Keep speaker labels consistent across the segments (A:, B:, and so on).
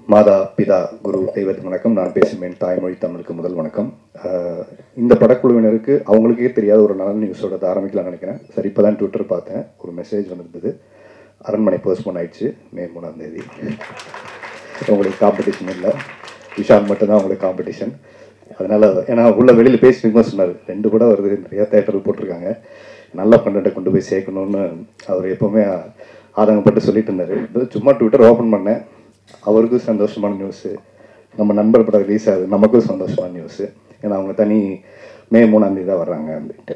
A: மாதா பிதா குரு தெய்வத்துக்கு வணக்கம். நான் பேசும் என் தாய்மொழி தமிழுக்கு முதல் வணக்கம். இந்த படக்குழுவினருக்கு அவங்களுக்கே தெரியாத ஒரு நல்ல நியூஸோட ஆரம்பிக்கலாம்னு நினைக்கிறேன். சரி, இப்போ தான் ட்விட்டர் பார்த்தேன், ஒரு மெசேஜ் வந்திருந்தது. அரண்மனை போஸ்ட்போன் ஆயிடுச்சு, மே 3ஆம் தேதி. உங்களுக்கு காம்படிஷன் இல்லை, விஷால் மட்டும்தான் உங்களுக்கு காம்படிஷன். அதனால் ஏன்னா உள்ள வெளியில் பேசிட்டு சொன்னார், 2 படம் வருது, நிறையா தேட்டரில் போட்டிருக்காங்க, நல்ல கண்டென்ட்டை கொண்டு போய் சேர்க்கணும்னு அவர் எப்போவுமே ஆதங்கப்பட்டு சொல்லிட்டு இருந்தார். சும்மா ட்விட்டர் ஓப்பன் பண்ணேன், அவருக்கும் சந்தோஷமான நியூஸு, நம்ம நண்பர் படம் ரிலீஸ் ஆகுது, நமக்கும் சந்தோஷமான நியூஸு. ஏன்னா அவங்க மே 3ஆம் தேதி தான் வர்றாங்க அப்படின்ட்டு.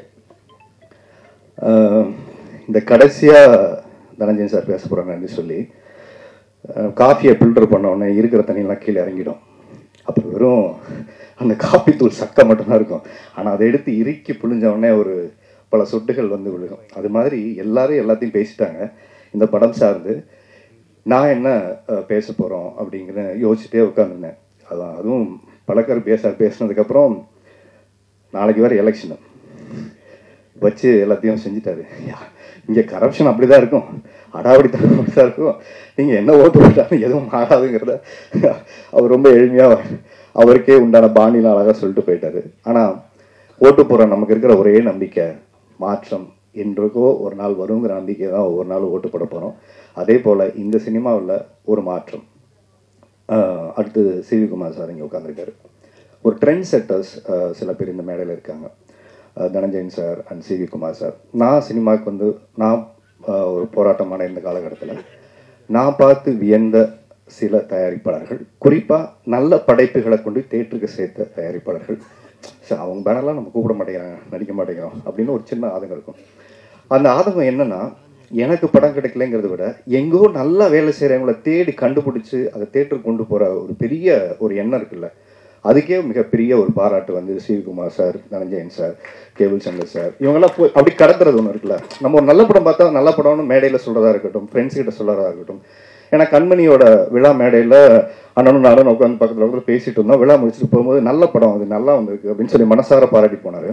A: இந்த கடைசியாக தனஞ்சயன் சார் பேச போகிறாங்கன்னு சொல்லி காஃபியை ஃபில்டர் பண்ண உடனே இருக்கிற தண்ணியெல்லாம் கீழே இறங்கிடும். அப்போ வெறும் அந்த காஃபி தூள் சக்கை மட்டும்தான் இருக்கும். ஆனால் அதை எடுத்து இறுக்கி புழிஞ்ச உடனே ஒரு பல சொட்டுகள் வந்து விழுகும். அது மாதிரி எல்லாரும் எல்லாத்தையும் பேசிட்டாங்க. இந்த படம் சார்ந்து நான் என்ன பேச போகிறோம் அப்படிங்கிற யோசிச்சுட்டே உட்காந்துருந்தேன். அதுவும் பலக்கர் பேசினதுக்கப்புறம் நாளைக்கு வேறு எலெக்ஷனு வச்சு எல்லாத்தையும் செஞ்சுட்டாரு. இங்கே கரப்ஷன் அப்படி தான் இருக்கும், அடாவடித்தான் அப்படி தான் இருக்கும், நீங்கள் என்ன ஓட்டு போட்டாலும் எதுவும் மாறாதுங்கிறத அவர் ரொம்ப எளிமையாக அவருக்கே உண்டான பாணியில் அழகாக சொல்லிட்டு போயிட்டாரு. ஆனால் ஓட்டு போகிற நமக்கு இருக்கிற ஒரே நம்பிக்கை மாற்றம் என்றுக்கோ ஒரு நாள் வருங்கிற நம்பிக்கை தான் ஒவ்வொரு நாளும் ஓட்டு போட போகிறோம். அதே போல் இந்த சினிமாவில் ஒரு மாற்றம். அடுத்து சிவி குமார் சார் இங்கே உட்காந்துருக்காரு. ஒரு ட்ரெண்ட் செட்டர்ஸ் சில பேர் இந்த மேடையில் இருக்காங்க, Dhananjayan sir and C V Kumar sir. நான் சினிமாவுக்கு நான் ஒரு போராட்டமான இந்த காலகட்டத்தில் நான் பார்த்து வியந்த சில தயாரிப்பாளர்கள், குறிப்பாக நல்ல படைப்புகளை கொண்டு தேட்டருக்கு சேர்த்த தயாரிப்பாளர்கள். சார் அவங்க பேனர்லாம் நம்ம கூப்பிட மாட்டேங்கிறாங்க, நடிக்க மாட்டேங்கிறோம் அப்படின்னு ஒரு சின்ன ஆதங்கம் இருக்கும். அந்த ஆதங்கம் என்னன்னா, எனக்கு படம் கிடைக்கலங்கிறத விட எங்கோ நல்லா வேலை செய்கிறவங்கள தேடி கண்டுபிடிச்சி அதை தேட்டருக்கு கொண்டு போகிற ஒரு பெரிய ஒரு எண்ணம் இருக்குல்ல, அதுக்கே மிகப்பெரிய ஒரு பாராட்டு Sivakumar sir, Dhananjayan sir, cable Sankar sir, இவங்கெல்லாம் போய் அப்படி கடத்துறது ஒன்று இருக்குல்ல. நம்ம ஒரு நல்ல படம் பார்த்தா நல்ல படம்னு மேடையில் சொல்கிறதா இருக்கட்டும், ஃப்ரெண்ட்ஸ் கிட்ட சொல்கிறதா இருக்கட்டும். ஏன்னா கண்மணியோட விழா மேடையில் அண்ணனும் நானும் உட்காந்து பக்கத்தில் பேசிட்டு இருந்தோம். விழா முடிச்சுட்டு போகும்போது நல்ல படம் அது நல்லா வந்திருக்கு அப்படின்னு சொல்லி மனசார பாராட்டி போனார்.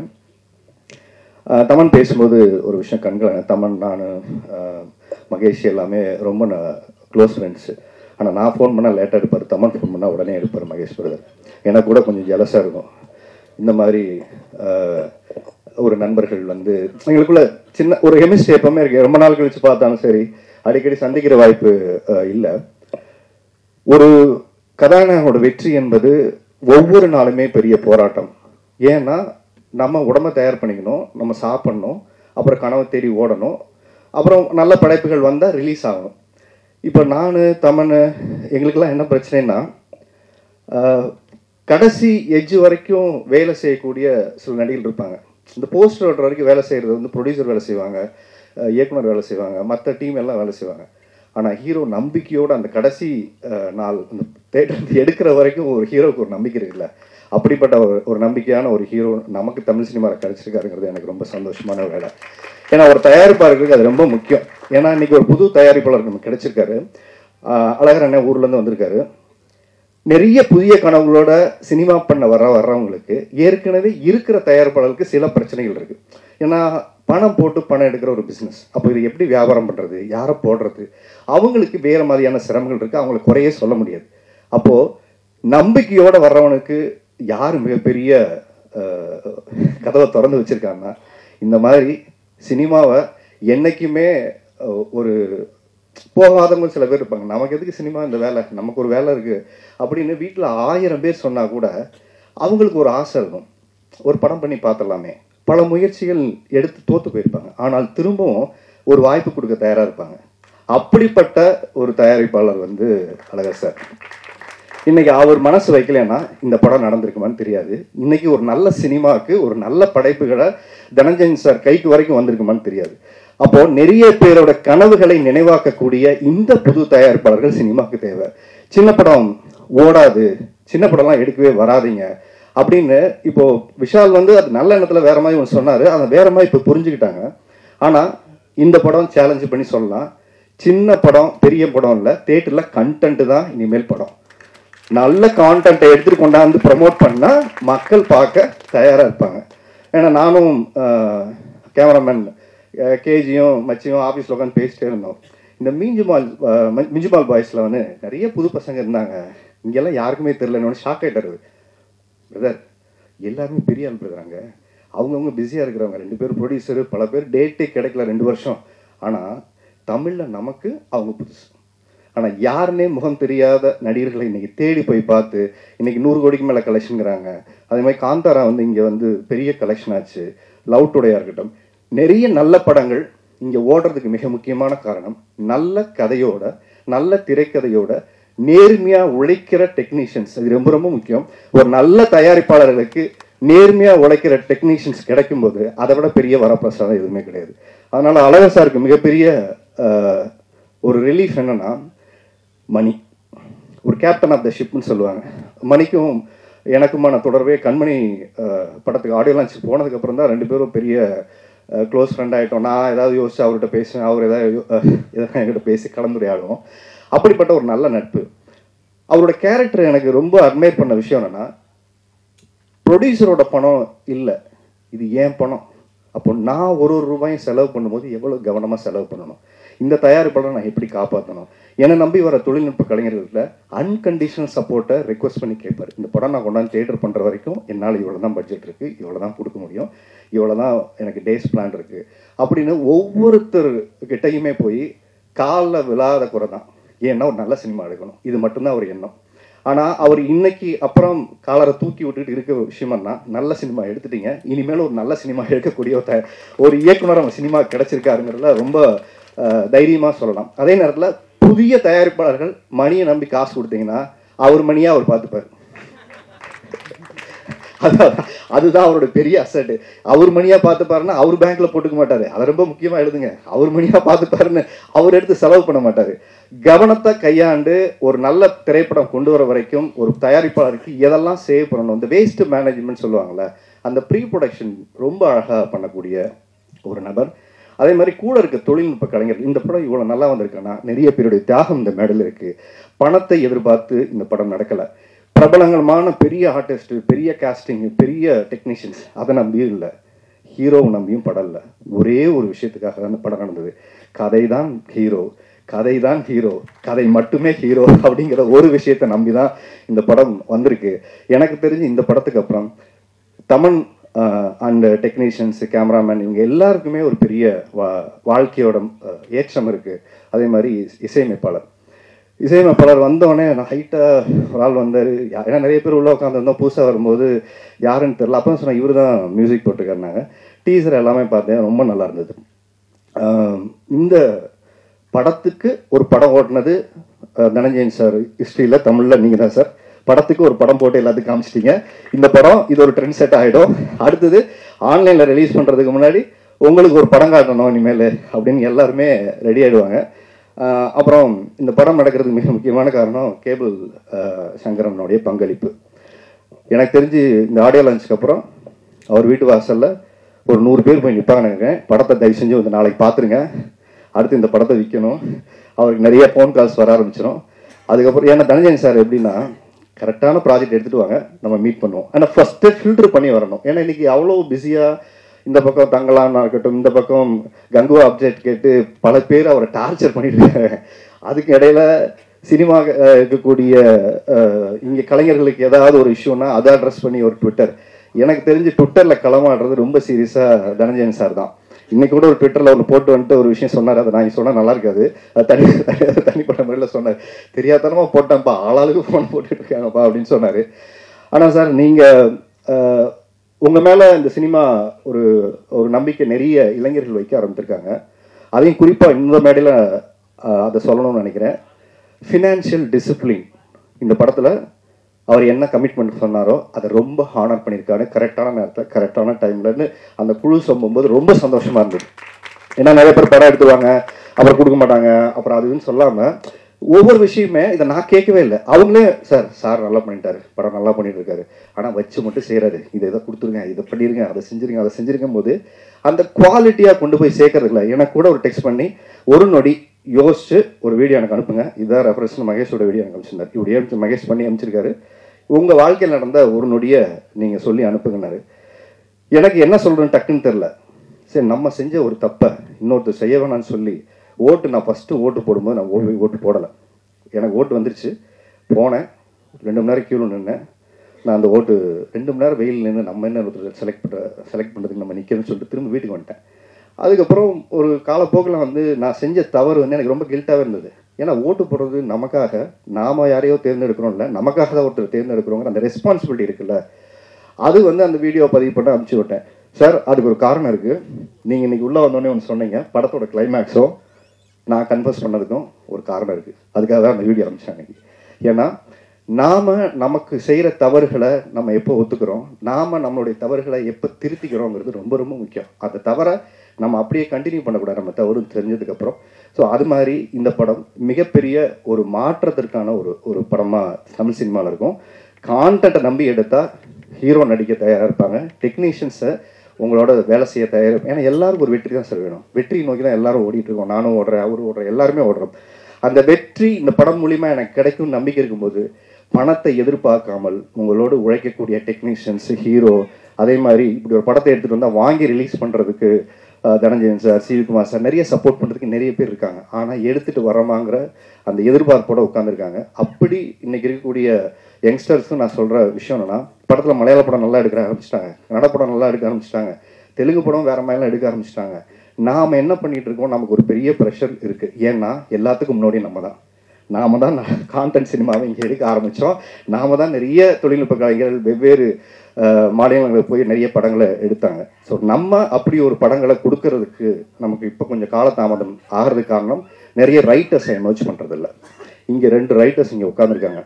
A: தமன் பேசும்போது ஒரு விஷயம் கண்களை, தமன் நான் மகேஷ் எல்லாமே ரொம்ப க்ளோஸ் ஃப்ரெண்ட்ஸு. ஆனால் நான் ஃபோன் பண்ணால் லேட்டாக எடுப்பார், தமன் ஃபோன் பண்ணால் உடனே எடுப்பார் மகேஷ் பிரதர். எனக்கு கூட கொஞ்சம் ஜலஸாக இருக்கும். இந்த மாதிரி ஒரு நண்பர்கள் எங்களுக்குள்ள சின்ன ஒரு கெமிஸ்ட்ரி எப்பவுமே இருக்கு. ரொம்ப நாள் கழிச்சு பார்த்தாலும் சரி, அடிக்கடி சந்திக்கிற வாய்ப்பு இல்லை. ஒரு கதாநாயகனோட வெற்றி என்பது ஒவ்வொரு நாளுமே பெரிய போராட்டம். ஏன்னா நம்ம உடம்பை தயார் பண்ணிக்கணும், நம்ம சாப்பிடணும், அப்புறம் கனவை தேடி ஓடணும், அப்புறம் நல்ல படைப்புகள் வந்தால் ரிலீஸ் ஆகணும். இப்போ நான் தமன் எங்களுக்கெல்லாம் என்ன பிரச்சனைன்னா, கடைசி எட்ஜு வரைக்கும் வேலை செய்யக்கூடிய சில நடிகர்கள் இருப்பாங்க. இந்த போஸ்டர் ஓட்டுற வரைக்கும் வேலை செய்கிறது ப்ரொடியூசர் வேலை செய்வாங்க, இயக்குனர் வேலை செய்வாங்க, மற்ற டீம் எல்லாம் வேலை செய்வாங்க. ஆனால் ஹீரோ நம்பிக்கையோடு அந்த கடைசி நாள் அந்த தேட்டர் எடுக்கிற வரைக்கும் ஒரு ஹீரோவுக்கு ஒரு நம்பிக்கை இருக்குல்ல, அப்படிப்பட்ட ஒரு நம்பிக்கையான ஒரு ஹீரோ நமக்கு தமிழ் சினிமாவில் கிடைச்சிருக்காருங்கிறது எனக்கு ரொம்ப சந்தோஷமான வேலை. ஏன்னா ஒரு தயாரிப்பாளருக்கு அது ரொம்ப முக்கியம். ஏன்னா இன்னைக்கு ஒரு புது தயாரிப்பாளர் நமக்கு கிடைச்சிருக்காரு. அழகர் அண்ணன் ஊர்லேருந்து வந்திருக்காரு. நிறைய புதிய கனவுகளோட சினிமா பண்ண வர்றவங்களுக்கு ஏற்கனவே இருக்கிற தயாரிப்பாளருக்கு சில பிரச்சனைகள் இருக்கு. ஏன்னா பணம் போட்டு பணம் எடுக்கிற ஒரு பிஸ்னஸ். அப்போ இது எப்படி வியாபாரம் பண்ணுறது, யாரை போடுறது, அவங்களுக்கு வேறு மாதிரியான சிரமங்கள் இருக்குது, அவங்களை குறையே சொல்ல முடியாது. அப்போது நம்பிக்கையோடு வர்றவனுக்கு யார் மிகப்பெரிய கதவை திறந்து வச்சுருக்காங்கன்னா, இந்த மாதிரி சினிமாவை என்றைக்குமே ஒரு போகாதவங்க சில பேர் இருப்பாங்க. நமக்கு எதுக்கு சினிமா, இந்த வேலை, நமக்கு ஒரு வேலை இருக்குது அப்படின்னு வீட்டில் 1000 பேர் சொன்னால் கூட அவங்களுக்கு ஒரு ஆசை இருக்கும், ஒரு படம் பண்ணி பார்த்துடலாமே. பல முயற்சிகள் எடுத்து தோற்று போயிருப்பாங்க, ஆனால் திரும்பவும் ஒரு வாய்ப்பு கொடுக்க தயாராக இருப்பாங்க. அப்படிப்பட்ட ஒரு தயாரிப்பாளர் அழகர் சார். இன்னைக்கு அவர் மனசு வைக்கலன்னா இந்த படம் நடந்திருக்குமான்னு தெரியாது. இன்னைக்கு ஒரு நல்ல சினிமாவுக்கு ஒரு நல்ல படைப்புகளை தனஞ்சயன் சார் கைக்கு வரைக்கும் வந்திருக்குமான்னு தெரியாது. அப்போ நிறைய பேரோட கனவுகளை நினைவாக்கக்கூடிய இந்த புது தயாரிப்பாளர்கள் சினிமாவுக்கு தேவை. சின்ன படம் ஓடாது, சின்ன படம்லாம் எடுக்கவே வராதிங்க அப்படின்னு இப்போ விஷால் அது நல்ல எண்ணத்துல வேற மாதிரி ஒன்று சொன்னாரு, அதை வேற மாதிரி இப்போ புரிஞ்சுக்கிட்டாங்க. ஆனா இந்த படம் சேலஞ்சு பண்ணி சொல்லலாம், சின்ன படம் பெரிய படம் இல்லை, தேட்டரில் கண்டென்ட் தான் இனிமேல் படம். நல்ல கான்டென்ட்டை எடுத்துட்டு கொண்டாந்து ப்ரமோட் பண்ணால் மக்கள் பார்க்க தயாராக இருப்பாங்க. ஏன்னா நானும் கேமராமேன் கேஜியும் மச்சியும் ஆஃபீஸில் உட்காந்து பேசிட்டே இருந்தோம். இந்த மிஞ்சுமால் பாய்ஸில் நிறைய புது பசங்க இருந்தாங்க. இங்கெல்லாம் யாருக்குமே தெரியலன்னு ஷாக் ஆகிட்டாரு. பிரதர் எல்லாருமே பெரிய ஆள் இருக்கிறாங்க, அவங்கவுங்க பிஸியாக இருக்கிறவங்க, 2 பேர் ப்ரொடியூசரு, பல பேர் டேட்டே கிடைக்கல 2 வருஷம். ஆனால் தமிழில் நமக்கு அவங்க புதுசு. ஆனால் யாருன்னே முகம் தெரியாத நடிகர்களை இன்றைக்கி தேடி போய் பார்த்து இன்றைக்கி 100 கோடிக்கு மேலே கலெக்ஷனுங்கிறாங்க. அதே மாதிரி காந்தாரா இங்கே பெரிய கலெக்ஷன் ஆச்சு. லவ் டுடேயா இருக்கட்டும், நிறைய நல்ல படங்கள் இங்கே ஓடுறதுக்கு மிக முக்கியமான காரணம் நல்ல கதையோட, நல்ல திரைக்கதையோட, நேர்மையாக உழைக்கிற டெக்னீஷியன்ஸ். அது ரொம்ப ரொம்ப முக்கியம். ஒரு நல்ல தயாரிப்பாளர்களுக்கு நேர்மையாக உழைக்கிற டெக்னீஷியன்ஸ் கிடைக்கும்போது அதை விட பெரிய வரப்பிரசாதம் எதுவுமே கிடையாது. அதனால் அழகர் சாருக்கு மிகப்பெரிய ஒரு ரிலீஃப் என்னன்னா, மணி ஒரு கேப்டன் ஆஃப் த ஷிப்னு சொல்லுவாங்க. மணிக்கும் எனக்குமான தொடர்பே கண்மணி படத்துக்கு ஆடியோ லான்ச் போனதுக்கப்புறம் தான் 2 பேரும் பெரிய க்ளோஸ் ஃப்ரெண்ட் ஆகிட்டோம். நான் ஏதாவது யோசிச்சு அவர்கிட்ட பேசுவேன், அவர் எதாவது என்கிட்ட பேசி கலந்துரையாடுவோம். அப்படிப்பட்ட ஒரு நல்ல நட்பு. அவரோட கேரக்டர் எனக்கு ரொம்ப அட்மையர் பண்ண விஷயம் என்னன்னா, ப்ரொடியூசரோட பணம் இல்லை, இது ஏன் பணம். அப்போ நான் ஒரு ரூபாயும் செலவு பண்ணும்போது எவ்வளோ கவனமாக செலவு பண்ணணும், இந்த தயாரிப்பாளரை நான் எப்படி காப்பாற்றணும். என்னை நம்பி வர தொழில்நுட்ப கலைஞர்களில் அன்கண்டிஷனல் சப்போர்ட்டை ரெக்வஸ்ட் பண்ணி கேட்பார். இந்த படம் நான் கொண்டாந்து தியேட்டர் பண்ணுற வரைக்கும் என்னால் இவ்வளோ தான் பட்ஜெட் இருக்குது, இவ்வளோ தான் கொடுக்க முடியும், இவ்வளோ தான் எனக்கு டேஸ் பிளான் இருக்குது அப்படின்னு ஒவ்வொருத்தர்கிட்டையுமே போய் காலில் விழாத குறை தான். ஏன்னா ஒரு நல்ல சினிமா எடுக்கணும், இது மட்டும்தான் ஒரு எண்ணம். ஆனால் அவர் இன்னைக்கு அப்புறம் காலரை தூக்கி விட்டுட்டு இருக்க விஷயம்னா, நல்ல சினிமா எடுத்துட்டீங்க, இனிமேல் ஒரு நல்ல சினிமா எடுக்கக்கூடிய ஒரு இயக்குனர் அவங்க சினிமா கிடைச்சிருக்காருங்கிறதுல ரொம்ப தைரியமாக சொல்லலாம். அதே நேரத்தில் புதிய தயாரிப்பாளர்கள் மணியை நம்பி காசு கொடுத்தீங்கன்னா அவர் மணியாக அவர் பார்த்துப்பார். அதுதான் அவரோட பெரிய அசட்டு. அவர் மணியாக பார்த்துப்பாருன்னா அவர் பேங்க்ல போட்டுக்க மாட்டாரு. அதை ரொம்ப முக்கியமாக எழுதுங்க. அவர் மணியாக பார்த்துப்பாருன்னு அவர் எடுத்து செலவு பண்ண மாட்டாரு. கவனத்தை கையாண்டு ஒரு நல்ல திரைப்படம் கொண்டு வர வரைக்கும் ஒரு தயாரிப்பாளருக்கு எதெல்லாம் சேவ் பண்ணணும், இந்த வேஸ்ட் மேனேஜ்மெண்ட் சொல்லுவாங்கள்ல, அந்த ப்ரீ ப்ரொடக்ஷன் ரொம்ப அழகாக பண்ணக்கூடிய ஒரு நபர். அதே மாதிரி கூட இருக்க தொழில்நுட்ப கலைஞர். இந்த படம் இவ்வளோ நல்லா வந்திருக்குன்னா நிறைய பேருடைய தியாகம் இந்த மேடையில் இருக்குது. பணத்தை எதிர்பார்த்து இந்த படம் நடக்கலை. பிரபலங்கள்மான பெரிய ஆர்டிஸ்ட், பெரிய காஸ்டிங், பெரிய டெக்னீஷியன்ஸ் அதை நம்பியும் இல்லை, ஹீரோவை நம்பியும் படம் இல்லை. ஒரே ஒரு விஷயத்துக்காக தான் இந்த படம் நடந்தது. கதை தான் ஹீரோ, கதை தான் ஹீரோ, கதை மட்டுமே ஹீரோ அப்படிங்கிற ஒரு விஷயத்தை நம்பி தான் இந்த படம் வந்திருக்கு. எனக்கு தெரிஞ்சு இந்த படத்துக்கு அப்புறம் தமன் அண்ட் டெக்னீஷியன்ஸு, கேமராமேன், இவங்க எல்லாருக்குமே ஒரு பெரிய வாழ்க்கையோட ஏற்றம் இருக்குது. அதே மாதிரி இசையமைப்பாளர் வந்தோடனே நான் ஹைட்டாக ஒரு ஆள் வந்தார். ஏன்னா நிறைய பேர் உள்ளே உட்காந்துருந்தோம், புதுசாக வரும்போது யாருன்னு தெரில. அப்போ தான் சொன்னேன் இவர் தான் மியூசிக் போட்டிருக்காருனாங்க. டீசர் எல்லாமே பார்த்தேன், ரொம்ப நல்லா இருந்தது. இந்த படத்துக்கு ஒரு படம் ஓட்டினது தனஞ்சயன் சார் ஹிஸ்ட்ரியில் தமிழில் நீங்கள் தான் சார். படத்துக்கு ஒரு படம் போட்டு எல்லாத்துக்கும் காமிச்சிட்டீங்க. இந்த படம் இது ஒரு ட்ரெண்ட் செட் ஆகிடும். அடுத்தது ஆன்லைனில் ரிலீஸ் பண்ணுறதுக்கு முன்னாடி உங்களுக்கு ஒரு படம் காட்டணும் இனிமேல் அப்படின்னு எல்லாருமே ரெடி ஆகிடுவாங்க. அப்புறம் இந்த படம் நடக்கிறதுக்கு மிக முக்கியமான காரணம் கேபிள் சங்கரனுடைய பங்களிப்பு. எனக்கு தெரிஞ்சு இந்த ஆடியோ லான்ச்சுக்கு அப்புறம் அவர் வீட்டு வாசலில் ஒரு 100 பேர் போய் நிற்பாங்க. படத்தை தயவு செஞ்சு வந்து நாளைக்கு பார்த்துருங்க, அடுத்து இந்த படத்தை விற்கணும். அவருக்கு நிறைய ஃபோன் கால்ஸ் வர ஆரம்பிச்சிடும். அதுக்கப்புறம் ஏன்னா தனஞ்சயன் சார் எப்படின்னா கரெக்டான ப்ராஜெக்ட் எடுத்துகிட்டு வாங்க, நம்ம மீட் பண்ணுவோம். ஆனால் ஃபஸ்ட்டு ஃபில்டர் பண்ணி வரணும். ஏன்னா இன்றைக்கி அவ்வளோ பிஸியாக இந்த பக்கம் தங்கலான்னா இருக்கட்டும், இந்த பக்கம் கங்குவா அப்டேட் கேட்டு பல பேர் அவரை டார்ச்சர் பண்ணிட்டு இருக்காங்க. அதுக்கு இடையில சினிமா இருக்கக்கூடிய இங்கே கலைஞர்களுக்கு ஏதாவது ஒரு இஷ்யூனா அதை அட்ரஸ் பண்ணி ஒரு ட்விட்டர். எனக்கு தெரிஞ்சு ட்விட்டரில் களமாடுறது ரொம்ப சீரியஸாக தனஞ்சயன் சார் தான். இன்னைக்கு கூட ஒரு ட்விட்டரில் ஒன்று போட்டு வந்துட்டு ஒரு விஷயம் சொன்னார். அதை நான் சொன்னால் நல்லா இருக்காது, அது தனிப்பட்ட முறையில் சொன்னார். தெரியாதனமாக போட்டேன்ப்பா, ஆளாளுக்கு ஃபோன் போட்டுட்டு இருக்காங்கப்பா அப்படின்னு சொன்னார். ஆனால் சார் நீங்கள் உங்கள் மேலே இந்த சினிமா ஒரு ஒரு நம்பிக்கை நிறைய இளைஞர்கள் வைக்க ஆரம்பிச்சிருக்காங்க. அதையும் குறிப்பாக இந்த மேடையில் அதை சொல்லணும்னு நினைக்கிறேன். ஃபினான்ஷியல் டிசிப்ளின் இந்த படத்தில் அவர் என்ன கமிட்மெண்ட் சொன்னாரோ அதை ரொம்ப ஹானர் பண்ணியிருக்காரு. கரெக்டான நேரத்தில் கரெக்டான டைம்லன்னு அந்த குழு சொல்லும்போது ரொம்ப சந்தோஷமாக இருந்தது. ஏன்னா நிறைய பேர் படம் எடுத்துருவாங்க, அப்புறம் கொடுக்க மாட்டாங்க, அப்புறம் அதுன்னு சொல்லாமல் ஒவ்வொரு விஷயமே இதை நான் கேட்கவே இல்லை. அவங்களே சார் நல்லா பண்ணிட்டாரு, படம் நல்லா பண்ணிட்டு இருக்காரு, ஆனால் வச்சு மட்டும் செய்கிறாரு, இதை கொடுத்துருங்க, இதை பண்ணிடுங்க, அதை செஞ்சுருக்கும் போது அந்த குவாலிட்டியாக கொண்டு போய் சேர்க்கறதுல எனக்கு கூட ஒரு டெக்ஸ்ட் பண்ணி ஒரு நொடி யோசிச்சு ஒரு வீடியோ எனக்கு அனுப்புங்க, இதான் ரெஃபரன்ஸ் மகேஷோட வீடியோ எனக்கு அனுப்பிச்சிருந்தார். இப்படி மகேஷ் பண்ணி அனுப்பிச்சிருக்காரு, உங்கள் வாழ்க்கையில் நடந்த ஒரு நொடியை நீங்கள் சொல்லி அனுப்புங்கன்னாரு. எனக்கு என்ன சொல்கிறேன்னு டக்குன்னு தெரில. சரி, நம்ம செஞ்ச ஒரு தப்பை இன்னொருத்தர் செய்ய வேணான்னு சொல்லி நான் ஃபஸ்ட்டு ஓட்டு போடும்போது நான் ஓட்டு போடலை. எனக்கு ஓட்டு வந்துருச்சு, போனேன், 2 மணி நேரம் கியூவில் நின்னேன். நான் அந்த ஓட்டு 2 மணி நேரம் வெயில் நின்று நம்ம என்ன ஒருத்தர் செலக்ட் பண்ணுறதுக்கு நம்ம நிற்கிறேன்னு சொல்லிட்டு திரும்ப வீட்டுக்கு வந்துட்டேன். அதுக்கப்புறம் ஒரு காலப்போக்கில் வந்து நான் செஞ்ச தவறு வந்து எனக்கு ரொம்ப கில்ட்டாகவே இருந்தது. ஏன்னா ஓட்டு போடுறது நமக்காக, நாம் யாரையோ தேர்ந்தெடுக்கிறோம் இல்லை, நமக்காக தான் ஒருத்தர் தேர்ந்தெடுக்கிறோங்கிற அந்த ரெஸ்பான்சிபிலிட்டி இருக்குல்ல, அது வந்து அந்த வீடியோ பதிவு பண்ண அனுப்பிச்சி விட்டேன். சார் அதுக்கு ஒரு காரணம் இருக்குது. நீங்கள் இன்றைக்கி உள்ளே வந்தோடனே ஒன்று சொன்னீங்க, படத்தோட கிளைமேக்ஸோ நான் கன்ஃபர்ஸ் பண்ணதுக்கும் ஒரு காரணம் இருக்குது. அதுக்காக தான் அந்த வீடியோ அனுப்பிச்சேன் அன்றைக்கி. ஏன்னா நாம் நமக்கு செய்கிற தவறுகளை நம்ம எப்போ ஒத்துக்கிறோம், நாம் நம்மளுடைய தவறுகளை எப்போ திருத்திக்கிறோங்கிறது ரொம்ப ரொம்ப முக்கியம். அந்த தவறை நம்ம அப்படியே கண்டினியூ பண்ணக்கூடாது நம்ம தவறு தெரிஞ்சதுக்கப்புறம். ஸோ அது மாதிரி இந்த படம் மிகப்பெரிய ஒரு மாற்றத்திற்கான ஒரு படமாக தமிழ் சினிமாவில் இருக்கும். கான்டென்ட்டை நம்பி எடுத்தால் ஹீரோ நடிக்க தயாராக இருப்பாங்க, டெக்னீஷியன்ஸை உங்களோட வேலை செய்ய தயார். ஏன்னா எல்லாருக்கும் ஒரு வெற்றி தான் சார் வேணும். வெற்றி நோக்கி தான் எல்லாரும் ஓடிட்டு இருக்கோம். நானும் ஓடுறேன், அவரும் ஓடுறேன், எல்லாருமே ஓடுறோம். அந்த வெற்றி இந்த படம் மூலிமா எனக்கு கிடைக்கும் நம்பிக்கை இருக்கும்போது பணத்தை எதிர்பார்க்காமல் உங்களோடு உழைக்கக்கூடிய டெக்னீஷியன்ஸ், ஹீரோ, அதே மாதிரி இப்படி ஒரு படத்தை எடுத்துகிட்டு வந்தால் வாங்கி ரிலீஸ் பண்ணுறதுக்கு தனஞ்சயன் சார், சிவகுமார் சார் நிறைய சப்போர்ட் பண்ணுறதுக்கு நிறைய பேர் இருக்காங்க. ஆனால் எடுத்துகிட்டு வரமாங்கிற அந்த எதிர்பார்ப்போடு உட்காந்துருக்காங்க. அப்படி இன்றைக்கி இருக்கக்கூடிய யங்ஸ்டர்ஸும் நான் சொல்கிற விஷயம் என்னென்னா, படத்தில் மலையாள படம் நல்லா எடுக்க ஆரம்பிச்சிட்டாங்க, கன்னட படம் நல்லா எடுக்க ஆரம்பிச்சிட்டாங்க, தெலுங்கு படம் வேறு மாதிரிலாம் எடுக்க ஆரம்பிச்சிட்டாங்க. நாம் என்ன பண்ணிகிட்டு இருக்கோம், நமக்கு ஒரு பெரிய ப்ரெஷர் இருக்குது. ஏன்னா எல்லாத்துக்கும் முன்னாடி நாம தான் கான்டென்ட் சினிமாவை இங்கே எடுக்க ஆரம்பித்தோம். நாம தான் நிறைய தொழில்நுட்ப கலைஞர்கள் வெவ்வேறு மாநிலங்களுக்கு போய் நிறைய படங்களை எடுத்தாங்க. ஸோ நம்ம அப்படி ஒரு படங்களை கொடுக்கறதுக்கு நமக்கு இப்போ கொஞ்சம் காலதாமதம் ஆகிறதுக்கு காரணம் நிறைய ரைட்டர்ஸை எமர்ஜ் பண்ணுறதில்ல. இங்கே 2 ரைட்டர்ஸ் இங்கே உட்காந்துருக்காங்க.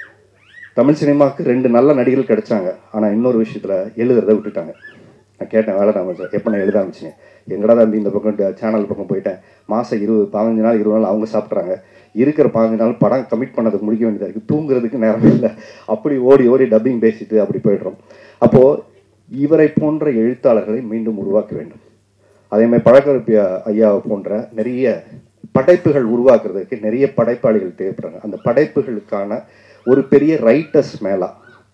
A: தமிழ் சினிமாவுக்கு 2 நல்ல நடிகர்கள் கிடைச்சாங்க. ஆனால் இன்னொரு விஷயத்தில் எழுதுறதை விட்டுட்டாங்க. நான் கேட்டேன், வேலை தான் சார் எப்போ நான் எழுத ஆரம்பிச்சிங்க, எங்கடா தான் இந்த பக்கம் சேனல் பக்கம் போயிட்டேன். மாதம் 15 நாள் 20 நாள் அவங்க சாப்பிட்றாங்க. இருக்கிற 15 நாள் படம் கமிட் பண்ணதுக்கு முடிக்க வேண்டியதாக இருக்குது. தூங்குறதுக்கு நேரம் இல்லை. அப்படி ஓடி டப்பிங் பேசிட்டு அப்படி போய்ட்றோம். அப்போது இவரை போன்ற எழுத்தாளர்களை மீண்டும் உருவாக்க வேண்டும். அதேமாதிரி பழக்கருப்பி ஐயாவை போன்ற நிறைய படைப்புகள் உருவாக்குறதுக்கு நிறைய படைப்பாளிகள் தேவைப்படுறாங்க. அந்த படைப்புகளுக்கான ஒரு பெரிய ரைட்டர்ஸ் மேலா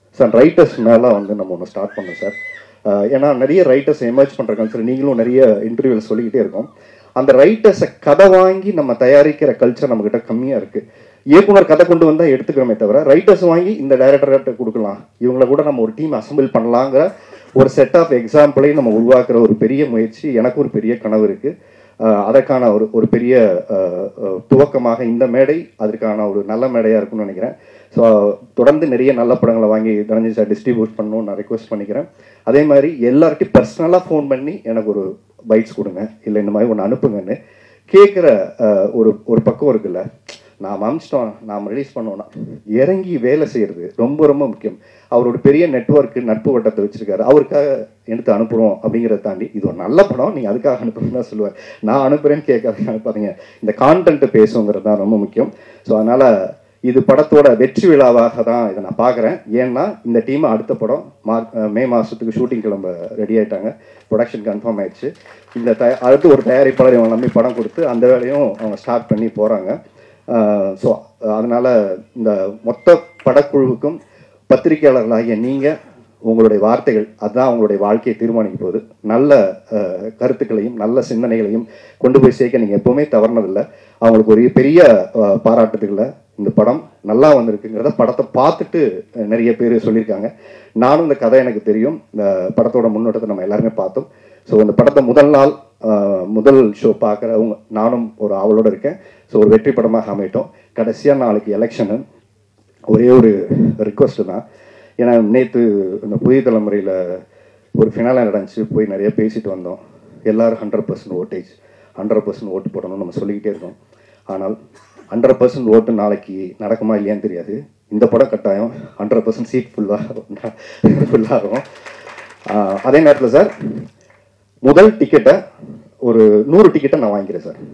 A: வந்து நம்ம ஒன்று ஸ்டார்ட் பண்ணோம் சார். ஏன்னா நிறைய ரைட்டர்ஸ் எமர்ஜ் பண்ணுற சொல்லி நீங்களும் நிறைய இன்டர்வியூவில் சொல்லிக்கிட்டே இருக்கோம். அந்த ரைட்டர்ஸை கதை வாங்கி நம்ம தயாரிக்கிற கல்ச்சர் நம்மக்கிட்ட கம்மியாக இருக்குது. இயக்குனர் கதை கொண்டு வந்தால் எடுத்துக்கிறோமே தவிர ரைட்டர்ஸ் வாங்கி இந்த டைரக்டர்கிட்ட கொடுக்கலாம், இவங்களை கூட நம்ம ஒரு டீம் அசம்பிள் பண்ணலாங்கிற ஒரு செட் ஆஃப் எக்ஸாம்பிளையும் நம்ம உருவாக்குற ஒரு பெரிய முயற்சி எனக்கு ஒரு பெரிய கனவு இருக்குது. அதற்கான ஒரு பெரிய துவக்கமாக இந்த மேடை அதற்கான ஒரு நல்ல மேடையாக இருக்கும்னு நினைக்கிறேன். ஸோ தொடர்ந்து நிறைய நல்ல படங்களை வாங்கி தனஞ்சய் சார் டிஸ்ட்ரிபியூட் பண்ணணும்னு நான் ரெக்வஸ்ட் பண்ணிக்கிறேன். அதே மாதிரி எல்லார்ட்டையும் பர்சனலாக ஃபோன் பண்ணி எனக்கு ஒரு பைட்ஸ் கொடுங்க, இல்லை இந்த மாதிரி ஒன்று அனுப்புங்கன்னு கேட்குற ஒரு பக்கம் இருக்குல்ல. நாம் அமிச்சிட்டோம், நாம் ரிலீஸ் பண்ணோன்னா இறங்கி வேலை செய்கிறது ரொம்ப ரொம்ப முக்கியம். அவரோட பெரிய நெட்வொர்க்கு நட்பு வட்டத்தை வச்சுருக்காரு, அவருக்காக எடுத்து அனுப்புகிறோம் அப்படிங்கிறத தாண்டி இது ஒரு நல்ல படம், நீங்கள் அதுக்காக அனுப்புறதுன்னு தான் சொல்லுவார். நான் அனுப்புகிறேன்னு கேட்காதீங்க, அனுப்பாதீங்க. இந்த கான்டென்ட்டை பேசுங்கிறது தான் ரொம்ப முக்கியம். ஸோ அதனால் இது படத்தோட வெற்றி விழாவாக தான் இதை நான் பார்க்குறேன். ஏன்னா இந்த டீம் அடுத்த படம் மே மாதத்துக்கு ஷூட்டிங் கிளம்ப ரெடி ஆகிட்டாங்க, ப்ரொடக்ஷன் கன்ஃபார்ம் ஆயிடுச்சு. இந்த அடுத்து ஒரு தயாரிப்பாளர் இவங்க நம்பி படம் கொடுத்து அந்த வேலையும் அவங்க ஸ்டார்ட் பண்ணி போகிறாங்க. ஸோ அதனால் இந்த மொத்த படக்குழுவுக்கும் பத்திரிகையாளர்களாகிய நீங்கள் உங்களுடைய வார்த்தைகள் அதுதான் அவங்களுடைய வாழ்க்கையை தீர்மானிக்க போகுது. நல்ல கருத்துக்களையும் நல்ல சிந்தனைகளையும் கொண்டு போய் சேர்க்க நீங்கள் எப்போவுமே தவறினதில்லை. அவங்களுக்கு ஒரு பெரிய பாராட்டுதுகளை. இந்த படம் நல்லா வந்திருக்குங்கிறத படத்தை பார்த்துட்டு நிறைய பேர் சொல்லியிருக்காங்க. நானும் இந்த கதை எனக்கு தெரியும், இந்த படத்தோட முன்னோட்டத்தை நம்ம எல்லாருமே பார்த்தோம். ஸோ இந்த படத்தை முதல் ஷோ பார்க்குறவங்க நானும் ஒரு ஆவலோடு இருக்கேன். ஸோ ஒரு வெற்றி படமாக அமையட்டும். கடைசியாக நாளைக்கு எலெக்ஷனு ஒரே ஒரு ரிக்வஸ்ட்டு தான். ஏன்னா நேற்று இந்த புதிய தலைமுறையில் ஒரு ஃபினாலே நடந்துச்சு, போய் நிறைய பேசிட்டு வந்தோம். எல்லோரும் 100% ஓட்டேஜ் 100% ஓட்டு போடணும்னு நம்ம சொல்லிக்கிட்டே இருக்கோம். ஆனால் 100% ஓட்டு நாளைக்கு நடக்குமா இல்லையான்னு தெரியாது. இந்த படம் கட்டாயம் 100% சீட் ஃபுல்லாகும். அதே நேரத்தில் சார் முதல் டிக்கெட்டை ஒரு 100 டிக்கெட்டை நான் வாங்கிக்கிறேன் சார்.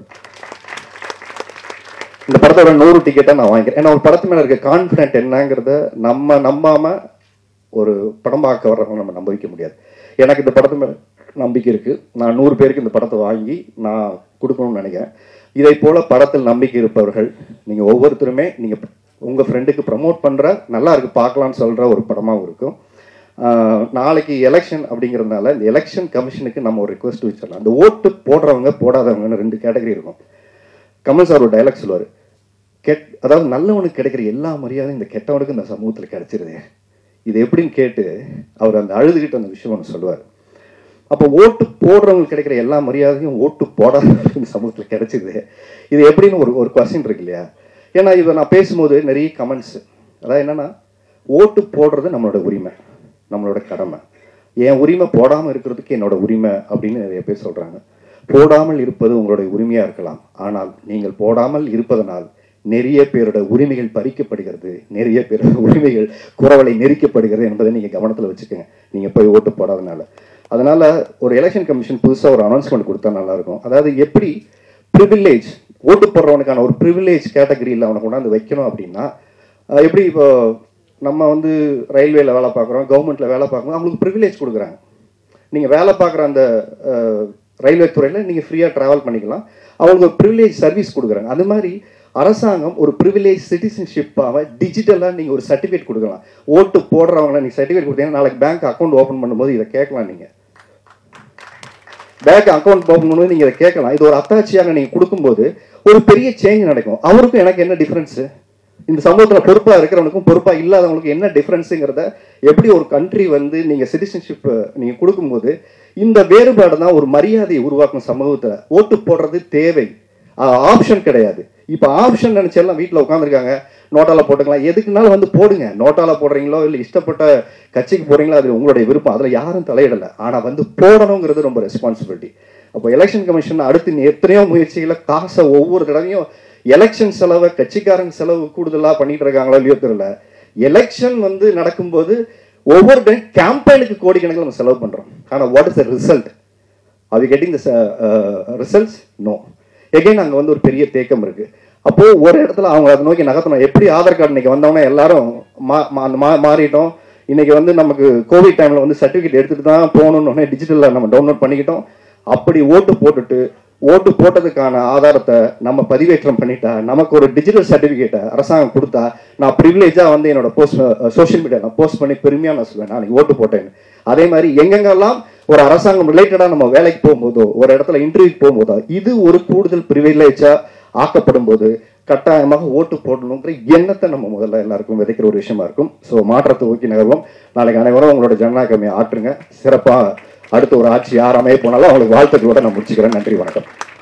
A: இந்த படத்தோட 100 டிக்கெட்டை நான் வாங்கிக்கிறேன். ஏன்னா ஒரு படத்து மேலே இருக்க கான்ஃபிடென்ட் என்னங்கிறத நம்ம நம்பாமல் ஒரு படம் பார்க்க வர்றவங்க நம்ம நம்ப வைக்க முடியாது. எனக்கு இந்த படத்து மேலே நம்பிக்கை இருக்குது. நான் 100 பேருக்கு இந்த படத்தை வாங்கி நான் கொடுக்கணும்னு நினைக்கிறேன். இதை போல் படத்தில் நம்பிக்கை இருப்பவர்கள் நீங்கள் ஒவ்வொருத்தருமே நீங்கள் உங்கள் ஃப்ரெண்டுக்கு ப்ரமோட் பண்ணுற நல்லா இருக்குது பார்க்கலான்னு சொல்கிற ஒரு படமாகவும் இருக்கும். நாளைக்கு எலெக்ஷன் அப்படிங்கிறதுனால இந்த எலெக்ஷன் கமிஷனுக்கு நம்ம ஒரு ரிக்வெஸ்ட் வச்சிடலாம். அந்த ஓட்டு போடுறவங்க போடாதவங்கன்னு 2 கேட்டகரி இருக்கும். கமல் சார் ஒரு டைலாக் சொல்லுவார், அதாவது நல்லவனுக்கு கிடைக்கிற எல்லா மரியாதையும் இந்த கெட்டவனுக்கு இந்த சமூகத்தில் கிடைச்சிருது. இது எப்படின்னு கேட்டு அவர் அந்த அழுதுகிட்டு அந்த விஷயம் ஒன்று சொல்லுவார். அப்போ ஓட்டு போடுறவங்களுக்கு கிடைக்கிற எல்லா மரியாதையும் ஓட்டு போடாதவங்களுக்கு இந்த சமூகத்தில் கிடைச்சிது. இது எப்படின்னு ஒரு கொஸ்டின் இருக்கு இல்லையா? ஏன்னா இதை நான் பேசும்போது நிறைய கமெண்ட்ஸ், அதாவது என்னன்னா, ஓட்டு போடுறது நம்மளோட உரிமை, நம்மளோட கடமை. என் உரிமை போடாமல் இருக்கிறதுக்கு என்னோட உரிமை அப்படின்னு நிறைய பேர் சொல்றாங்க. போடாமல் இருப்பது உங்களுடைய உரிமையா இருக்கலாம், ஆனால் நீங்கள் போடாமல் இருப்பதனால் நிறைய பேரோட உரிமைகள் பறிக்கப்படுகிறது, நிறைய பேரோட உரிமைகள் குறவலை நெரிக்கப்படுகிறது என்பதை நீங்க கவனத்தில் வச்சுக்கோங்க, நீங்க போய் ஓட்டு போடாதனால. அதனால ஒரு எலெக்ஷன் கமிஷன் புதுசாக ஒரு அனௌன்ஸ்மெண்ட் கொடுத்தா நல்லா இருக்கும். அதாவது எப்படி ப்ரிவிலேஜ், ஓட்டு போடுறவனுக்கான ஒரு ப்ரிவிலேஜ் கேட்டகரியில் அவனை கொண்டாந்து வைக்கணும் அப்படின்னா, எப்படி இப்போ நம்ம வந்து ரயில்வேல வேலை பார்க்குறோம், கவர்மெண்ட்ல வேலை பார்க்குறோம், அவங்களுக்கு ப்ரிவிலேஜ் கொடுக்குறாங்க. நீங்கள் வேலை பார்க்குற அந்த ரயில்வே துறையில் நீங்கள் ஃப்ரீயாக ட்ராவல் பண்ணிக்கலாம், அவங்களுக்கு ஒரு ப்ரிவிலேஜ் சர்வீஸ் கொடுக்குறாங்க. அது மாதிரி அரசாங்கம் ஒரு ப்ரிவிலேஜ் சிட்டிசன்ஷிப்பாக டிஜிட்டலாக நீங்கள் ஒரு சர்டிஃபிகேட் கொடுக்கலாம். ஓட்டு போடுறவங்களை நீங்கள் சர்டிஃபிகேட் கொடுத்தீங்கன்னா நாளைக்கு பேங்க் அக்கௌண்ட் ஓப்பன் பண்ணும்போது இதை கேட்கலாம். நீங்கள் பேங்க் அக்கௌண்ட் ஓப்பன் பண்ணும்போது நீங்கள் இதை கேட்கலாம். இது ஒரு அத்தாட்சியாக நீங்கள் கொடுக்கும்போது ஒரு பெரிய சேஞ்ச் நடக்கும். அவருக்கும் எனக்கு என்ன டிஃப்ரென்ஸு, இந்த சமூகத்தில் பொறுப்பாக இருக்கிறவனுக்கும் பொறுப்பாக இல்லாதவங்களுக்கும் என்ன டிஃப்ரென்ஸுங்கிறத எப்படி ஒரு கண்ட்ரி வந்து நீங்கள் சிட்டிசன்ஷிப் நீங்கள் கொடுக்கும்போது இந்த வேறுபாடு தான் ஒரு மரியாதையை உருவாக்கும் சமூகத்தில். ஓட்டு போடுறது தேவை, ஆப்ஷன் கிடையாது. இப்போ ஆப்ஷன் நினைச்சு எல்லாம் வீட்டில் உட்காந்துருக்காங்க, நோட்டால போட்டுக்கலாம், எதுக்குனாலும் வந்து போடுங்க. நோட்டால போடுறீங்களோ இல்லை இஷ்டப்பட்ட கட்சிக்கு போடுறீங்களோ அது உங்களுடைய விருப்பம், அதில் யாரும் தலையிடலை. ஆனால் வந்து போடணுங்கிறது ரொம்ப ரெஸ்பான்சிபிலிட்டி. அப்போ எலெக்ஷன் கமிஷன் அடுத்து எத்தனையோ முயற்சிகளை காசை ஒவ்வொரு தடவையும் எலெக்ஷன் செலவை கட்சிக்காரங்க செலவு கூடுதலாக பண்ணிட்டு இருக்காங்களோ இல்லையோ தெரியல. எலெக்ஷன் வந்து நடக்கும்போது ஒவ்வொரு டைம் கேம்பெயினுக்கு கோடிக்கணக்கில் நம்ம செலவு பண்ணுறோம். ஆனால் வாட் இஸ் த ரிசல்ட்? அது getting the results? No. Again அங்கே வந்து ஒரு பெரிய தேக்கம் இருக்கு. அப்போ ஒரு இடத்துல அவங்க அதை நோக்கி நகர்த்தணும். எப்படி ஆதார் கார்டு இன்னைக்கு வந்தவொடனே எல்லாரும் மாறிட்டோம். இன்னைக்கு வந்து நமக்கு கோவிட் டைம்ல வந்து சர்டிஃபிகேட் எடுத்துட்டு தான் போகணும்னு டிஜிட்டலில் நம்ம டவுன்லோட் பண்ணிக்கிட்டோம். அப்படி ஓட்டு போட்டுட்டு ஓட்டு போட்டதுக்கான ஆதாரத்தை நம்ம பதிவேற்றம் பண்ணிட்டா நமக்கு ஒரு டிஜிட்டல் சர்டிஃபிகேட்டை அரசாங்கம் கொடுத்தா நான் ப்ரிவிலேஜாக வந்து என்னோட சோஷியல் மீடியா நான் போஸ்ட் பண்ணி பெருமையாக நான் சொல்லுவேன் நான் ஓட்டு போட்டேன்னு. அதே மாதிரி எங்கெங்கெல்லாம் ஒரு அரசாங்கம் ரிலேட்டடாக நம்ம வேலைக்கு போகும்போதோ ஒரு இடத்துல இன்டர்வியூக்கு போகும்போதோ இது ஒரு கூடுதல் ப்ரிவிலேஜாக ஆக்கப்படும் போது கட்டாயமாக ஓட்டு போடணுங்கிற எண்ணத்தை நம்ம முதல்ல எல்லாருக்கும் விதைக்கிற ஒரு விஷயமா இருக்கும். ஸோ மாற்றத்தை நோக்கி நகர்வோம். நாளைக்கு அனைவரும் உங்களோட ஜனநாயகமே ஆற்றுங்க. சிறப்பாக அடுத்த ஒரு ஆட்சி யார் அமைய போனாலும் அவங்களுக்கு வாழ்த்துக்களோட நான் முடிச்சுக்கிறேன். நன்றி, வணக்கம்.